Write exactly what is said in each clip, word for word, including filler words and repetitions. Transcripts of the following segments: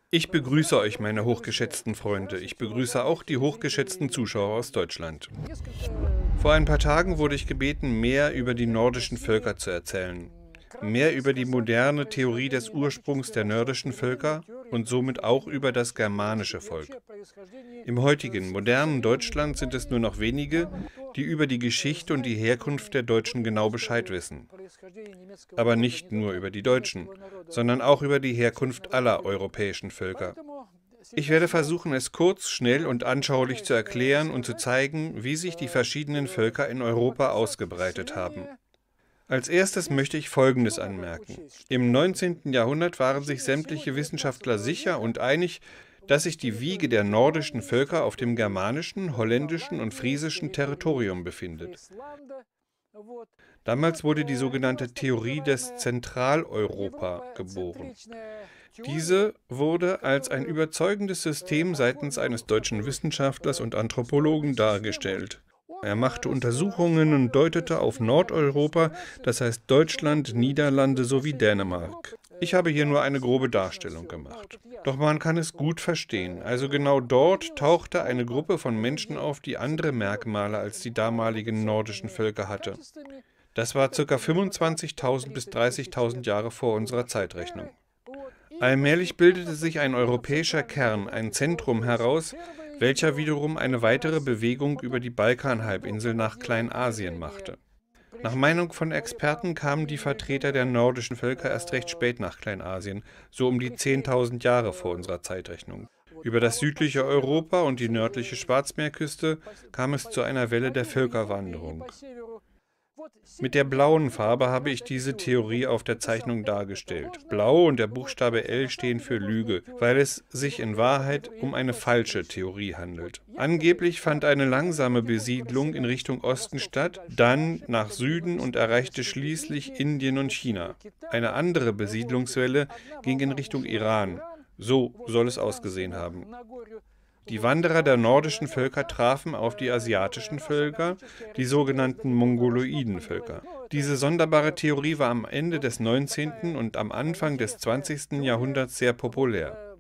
Ich begrüße euch, meine hochgeschätzten Freunde. Ich begrüße auch die hochgeschätzten Zuschauer aus Deutschland. Vor ein paar Tagen wurde ich gebeten, mehr über die nordischen Völker zu erzählen. Mehr über die moderne Theorie des Ursprungs der nordischen Völker und somit auch über das germanische Volk. Im heutigen, modernen Deutschland sind es nur noch wenige, die über die Geschichte und die Herkunft der Deutschen genau Bescheid wissen. Aber nicht nur über die Deutschen, sondern auch über die Herkunft aller europäischen Völker. Ich werde versuchen, es kurz, schnell und anschaulich zu erklären und zu zeigen, wie sich die verschiedenen Völker in Europa ausgebreitet haben. Als erstes möchte ich Folgendes anmerken. Im neunzehnten Jahrhundert waren sich sämtliche Wissenschaftler sicher und einig, dass sich die Wiege der nordischen Völker auf dem germanischen, holländischen und friesischen Territorium befindet. Damals wurde die sogenannte Theorie des Zentraleuropa geboren. Diese wurde als ein überzeugendes System seitens eines deutschen Wissenschaftlers und Anthropologen dargestellt. Er machte Untersuchungen und deutete auf Nordeuropa, das heißt Deutschland, Niederlande sowie Dänemark. Ich habe hier nur eine grobe Darstellung gemacht. Doch man kann es gut verstehen. Also genau dort tauchte eine Gruppe von Menschen auf, die andere Merkmale als die damaligen nordischen Völker hatte. Das war ca. fünfundzwanzigtausend bis dreißigtausend Jahre vor unserer Zeitrechnung. Allmählich bildete sich ein europäischer Kern, ein Zentrum heraus, welcher wiederum eine weitere Bewegung über die Balkanhalbinsel nach Kleinasien machte. Nach Meinung von Experten kamen die Vertreter der nordischen Völker erst recht spät nach Kleinasien, so um die zehntausend Jahre vor unserer Zeitrechnung. Über das südliche Europa und die nördliche Schwarzmeerküste kam es zu einer Welle der Völkerwanderung. Mit der blauen Farbe habe ich diese Theorie auf der Zeichnung dargestellt. Blau und der Buchstabe L stehen für Lüge, weil es sich in Wahrheit um eine falsche Theorie handelt. Angeblich fand eine langsame Besiedlung in Richtung Osten statt, dann nach Süden und erreichte schließlich Indien und China. Eine andere Besiedlungswelle ging in Richtung Iran. So soll es ausgesehen haben. Die Wanderer der nordischen Völker trafen auf die asiatischen Völker, die sogenannten mongoloiden Völker. Diese sonderbare Theorie war am Ende des neunzehnten und am Anfang des zwanzigsten Jahrhunderts sehr populär.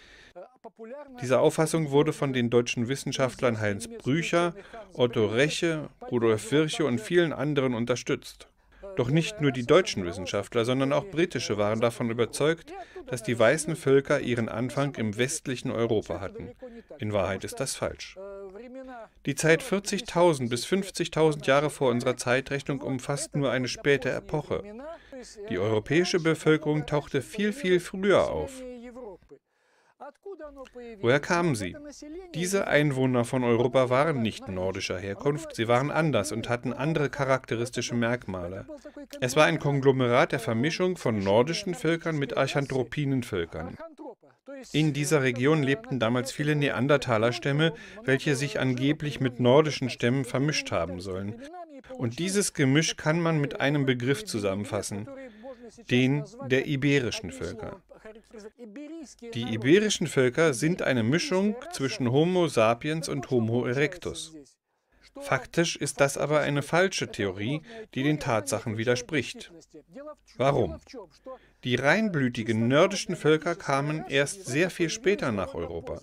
Diese Auffassung wurde von den deutschen Wissenschaftlern Heinz Brücher, Otto Reche, Rudolf Virchow und vielen anderen unterstützt. Doch nicht nur die deutschen Wissenschaftler, sondern auch britische waren davon überzeugt, dass die weißen Völker ihren Anfang im westlichen Europa hatten. In Wahrheit ist das falsch. Die Zeit vierzigtausend bis fünfzigtausend Jahre vor unserer Zeitrechnung umfasst nur eine späte Epoche. Die europäische Bevölkerung tauchte viel, viel früher auf. Woher kamen sie? Diese Einwohner von Europa waren nicht nordischer Herkunft, sie waren anders und hatten andere charakteristische Merkmale. Es war ein Konglomerat der Vermischung von nordischen Völkern mit archanthropinen Völkern. In dieser Region lebten damals viele Neandertaler-Stämme, welche sich angeblich mit nordischen Stämmen vermischt haben sollen. Und dieses Gemisch kann man mit einem Begriff zusammenfassen, den der iberischen Völker. Die iberischen Völker sind eine Mischung zwischen Homo sapiens und Homo erectus. Faktisch ist das aber eine falsche Theorie, die den Tatsachen widerspricht. Warum? Die reinblütigen nordischen Völker kamen erst sehr viel später nach Europa.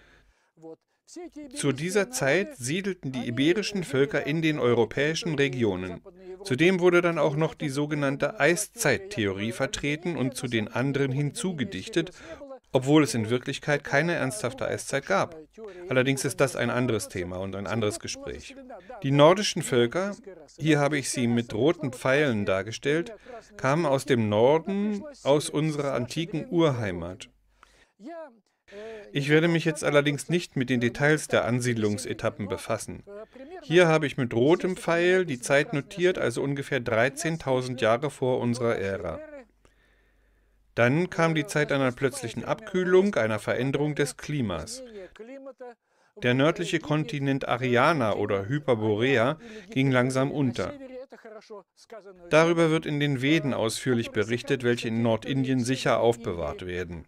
Zu dieser Zeit siedelten die iberischen Völker in den europäischen Regionen. Zudem wurde dann auch noch die sogenannte Eiszeittheorie vertreten und zu den anderen hinzugedichtet, obwohl es in Wirklichkeit keine ernsthafte Eiszeit gab. Allerdings ist das ein anderes Thema und ein anderes Gespräch. Die nordischen Völker, hier habe ich sie mit roten Pfeilen dargestellt, kamen aus dem Norden, aus unserer antiken Urheimat. Ich werde mich jetzt allerdings nicht mit den Details der Ansiedlungsetappen befassen. Hier habe ich mit rotem Pfeil die Zeit notiert, also ungefähr dreizehntausend Jahre vor unserer Ära. Dann kam die Zeit einer plötzlichen Abkühlung, einer Veränderung des Klimas. Der nördliche Kontinent Ariana oder Hyperborea ging langsam unter. Darüber wird in den Veden ausführlich berichtet, welche in Nordindien sicher aufbewahrt werden.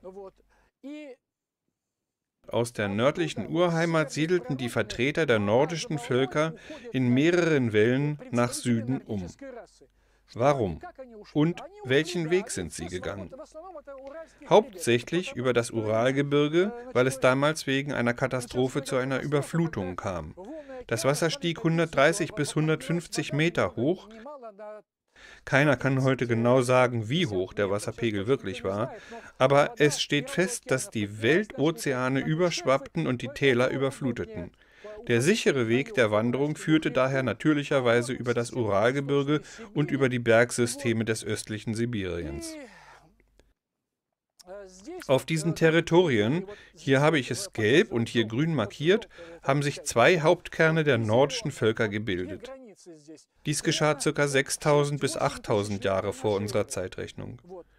Aus der nördlichen Urheimat siedelten die Vertreter der nordischen Völker in mehreren Wellen nach Süden um. Warum? Und welchen Weg sind sie gegangen? Hauptsächlich über das Uralgebirge, weil es damals wegen einer Katastrophe zu einer Überflutung kam. Das Wasser stieg hundertdreißig bis hundertfünfzig Meter hoch. Keiner kann heute genau sagen, wie hoch der Wasserpegel wirklich war, aber es steht fest, dass die Weltozeane überschwappten und die Täler überfluteten. Der sichere Weg der Wanderung führte daher natürlicherweise über das Uralgebirge und über die Bergsysteme des östlichen Sibiriens. Auf diesen Territorien, hier habe ich es gelb und hier grün markiert, haben sich zwei Hauptkerne der nordischen Völker gebildet. Dies geschah ca. sechstausend bis achttausend Jahre vor unserer Zeitrechnung.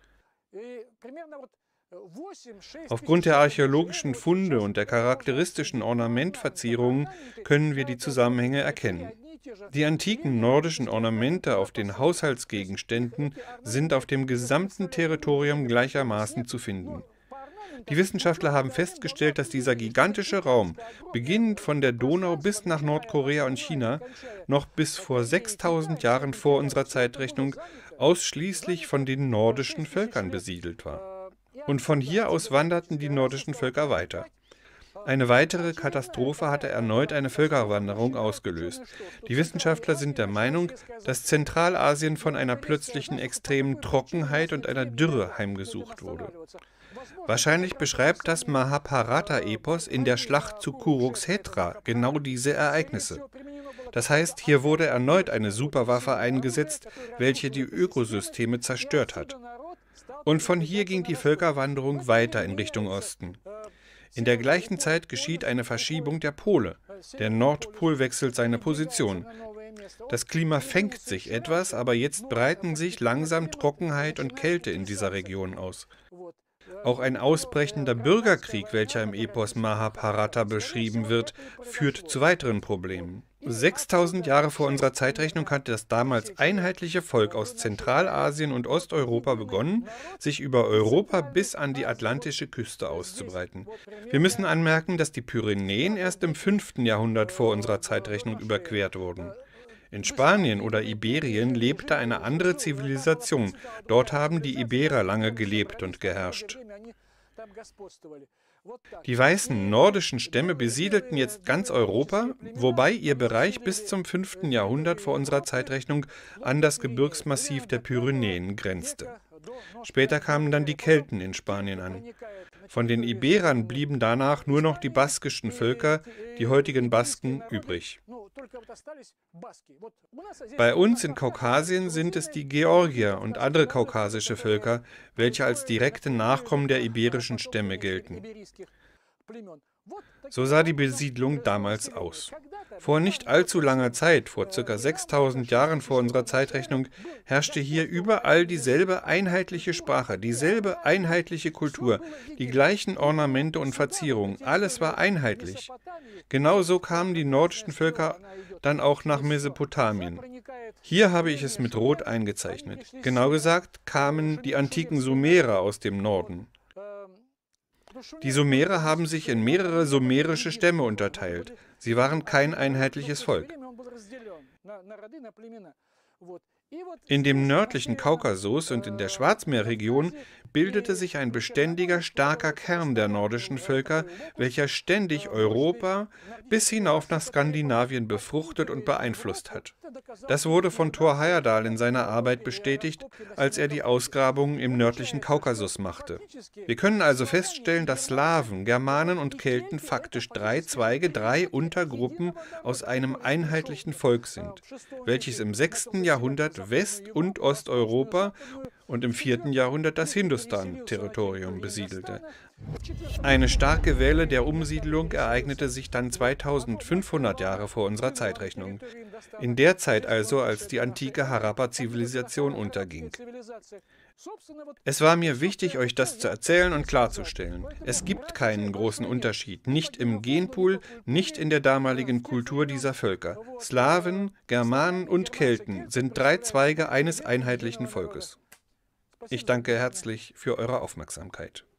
Aufgrund der archäologischen Funde und der charakteristischen Ornamentverzierungen können wir die Zusammenhänge erkennen. Die antiken nordischen Ornamente auf den Haushaltsgegenständen sind auf dem gesamten Territorium gleichermaßen zu finden. Die Wissenschaftler haben festgestellt, dass dieser gigantische Raum, beginnend von der Donau bis nach Nordkorea und China, noch bis vor sechstausend Jahren vor unserer Zeitrechnung ausschließlich von den nordischen Völkern besiedelt war. Und von hier aus wanderten die nordischen Völker weiter. Eine weitere Katastrophe hatte erneut eine Völkerwanderung ausgelöst. Die Wissenschaftler sind der Meinung, dass Zentralasien von einer plötzlichen extremen Trockenheit und einer Dürre heimgesucht wurde. Wahrscheinlich beschreibt das Mahabharata-Epos in der Schlacht zu Kurukshetra genau diese Ereignisse. Das heißt, hier wurde erneut eine Superwaffe eingesetzt, welche die Ökosysteme zerstört hat. Und von hier ging die Völkerwanderung weiter in Richtung Osten. In der gleichen Zeit geschieht eine Verschiebung der Pole. Der Nordpol wechselt seine Position. Das Klima fängt sich etwas, aber jetzt breiten sich langsam Trockenheit und Kälte in dieser Region aus. Auch ein ausbrechender Bürgerkrieg, welcher im Epos Mahabharata beschrieben wird, führt zu weiteren Problemen. sechstausend Jahre vor unserer Zeitrechnung hatte das damals einheitliche Volk aus Zentralasien und Osteuropa begonnen, sich über Europa bis an die atlantische Küste auszubreiten. Wir müssen anmerken, dass die Pyrenäen erst im fünften Jahrhundert vor unserer Zeitrechnung überquert wurden. In Spanien oder Iberien lebte eine andere Zivilisation. Dort haben die Iberer lange gelebt und geherrscht. Die weißen nordischen Stämme besiedelten jetzt ganz Europa, wobei ihr Bereich bis zum fünften Jahrhundert vor unserer Zeitrechnung an das Gebirgsmassiv der Pyrenäen grenzte. Später kamen dann die Kelten in Spanien an. Von den Iberern blieben danach nur noch die baskischen Völker, die heutigen Basken, übrig. Bei uns in Kaukasien sind es die Georgier und andere kaukasische Völker, welche als direkte Nachkommen der iberischen Stämme gelten. So sah die Besiedlung damals aus. Vor nicht allzu langer Zeit, vor ca. sechstausend Jahren vor unserer Zeitrechnung, herrschte hier überall dieselbe einheitliche Sprache, dieselbe einheitliche Kultur, die gleichen Ornamente und Verzierungen, alles war einheitlich. Genauso kamen die nordischen Völker dann auch nach Mesopotamien. Hier habe ich es mit Rot eingezeichnet. Genau gesagt kamen die antiken Sumerer aus dem Norden. Die Sumerer haben sich in mehrere sumerische Stämme unterteilt. Sie waren kein einheitliches Volk. In dem nördlichen Kaukasus und in der Schwarzmeerregion bildete sich ein beständiger, starker Kern der nordischen Völker, welcher ständig Europa bis hinauf nach Skandinavien befruchtet und beeinflusst hat. Das wurde von Thor Heyerdahl in seiner Arbeit bestätigt, als er die Ausgrabungen im nördlichen Kaukasus machte. Wir können also feststellen, dass Slawen, Germanen und Kelten faktisch drei Zweige, drei Untergruppen aus einem einheitlichen Volk sind, welches im sechsten Jahrhundert West- und Osteuropa und im vierten Jahrhundert das Hindustan-Territorium besiedelte. Eine starke Welle der Umsiedlung ereignete sich dann zweitausendfünfhundert Jahre vor unserer Zeitrechnung. In der Zeit also, als die antike Harappa-Zivilisation unterging. Es war mir wichtig, euch das zu erzählen und klarzustellen. Es gibt keinen großen Unterschied, nicht im Genpool, nicht in der damaligen Kultur dieser Völker. Slawen, Germanen und Kelten sind drei Zweige eines einheitlichen Volkes. Ich danke herzlich für eure Aufmerksamkeit.